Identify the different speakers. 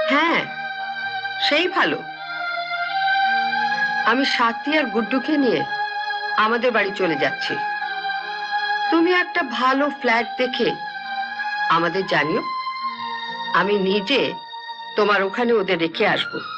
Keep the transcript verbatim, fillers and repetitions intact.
Speaker 1: হ্যাঁ, সেই ভালো। আমি সাথী আর গুড্ডুকে নিয়ে আমাদের বাড়ি চলে যাচ্ছি। তুমি একটা ভালো ফ্ল্যাট দেখে আমাদের জানিও। আমি নিজে তোমার ওখানে ওদের রেখে আসবো।